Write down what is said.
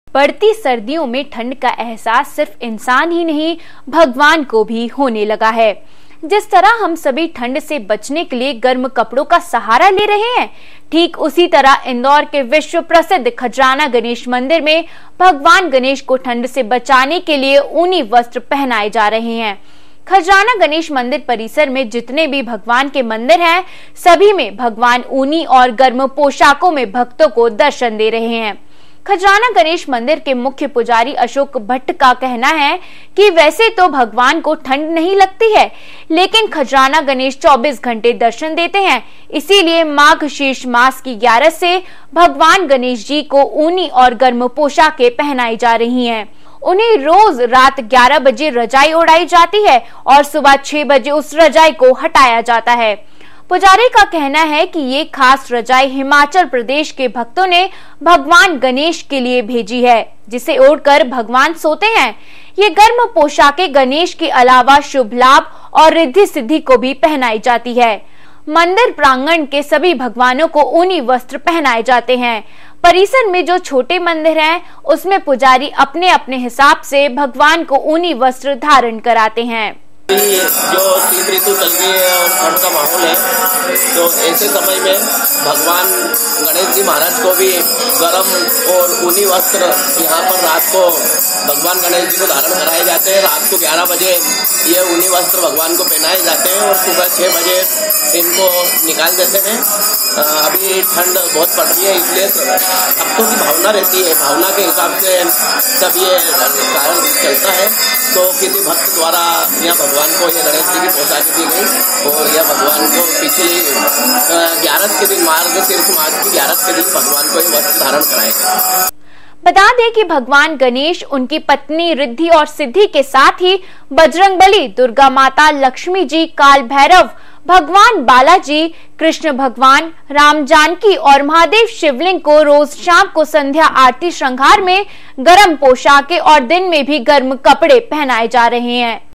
बढ़ती सर्दियों में ठंड का एहसास सिर्फ इंसान ही नहीं, भगवान को भी होने लगा है। जिस तरह हम सभी ठंड से बचने के लिए गर्म कपड़ों का सहारा ले रहे हैं, ठीक उसी तरह इंदौर के विश्व प्रसिद्ध खजराना गणेश मंदिर में भगवान गणेश को ठंड से बचाने के लिए ऊनी वस्त्र पहनाए जा रहे हैं। खजराना गणेश मंदिर परिसर में जितने भी भगवान के मंदिर हैं, सभी में भगवान ऊनी और गर्म पोशाकों में भक्तों को दर्शन दे रहे हैं। खजराना गणेश मंदिर के मुख्य पुजारी अशोक भट्ट का कहना है कि वैसे तो भगवान को ठंड नहीं लगती है, लेकिन खजराना गणेश 24 घंटे दर्शन देते हैं। इसीलिए माघ शीर्ष मास की 11 से भगवान गणेश जी को ऊनी और गर्म पोशाकें पहनाई जा रही हैं। उन्हें रोज रात 11 बजे रजाई ओढ़ाई जाती है और सुबह 6 बजे उस रजाई को हटाया जाता है। पुजारी का कहना है कि ये खास रजाई हिमाचल प्रदेश के भक्तों ने भगवान गणेश के लिए भेजी है, जिसे ओढ़कर भगवान सोते हैं। ये गर्म पोशाकें गणेश के अलावा शुभ लाभ और रिद्धि सिद्धि को भी पहनाई जाती है। मंदिर प्रांगण के सभी भगवानों को ऊनी वस्त्र पहनाए जाते हैं। परिसर में जो छोटे मंदिर हैं, उसमें पुजारी अपने अपने हिसाब से भगवान को ऊनी वस्त्र धारण कराते हैं। जो शीत ऋतु चल रही है और ठंड का माहौल है, तो ऐसे समय में भगवान गणेश जी महाराज को भी गर्म और ऊनी वस्त्र यहाँ पर रात को भगवान गणेश जी को धारण कराए जाते हैं। रात को 11 बजे ये ऊनी वस्त्र भगवान को पहनाए जाते हैं और सुबह 6 बजे इनको निकाल देते हैं। अभी ठंड बहुत पड़ रही है, इसलिए भक्तों की भावना रहती है, भावना के हिसाब से सब ये कारण चलता है। तो किसी भक्त द्वारा यहाँ भगवान को ये गणेश जी की पोशाक दी गई और यह भगवान को पिछली 11 के दिन मार्ग शीर्ष मास की 11 के दिन भगवान को ये वस्त्र धारण कराए गए। बता दें कि भगवान गणेश, उनकी पत्नी रिद्धि और सिद्धि के साथ ही बजरंगबली, दुर्गा माता, लक्ष्मी जी, काल भैरव, भगवान बालाजी, कृष्ण भगवान, राम जानकी और महादेव शिवलिंग को रोज शाम को संध्या आरती श्रृंगार में गर्म पोशाकें और दिन में भी गर्म कपड़े पहनाए जा रहे हैं।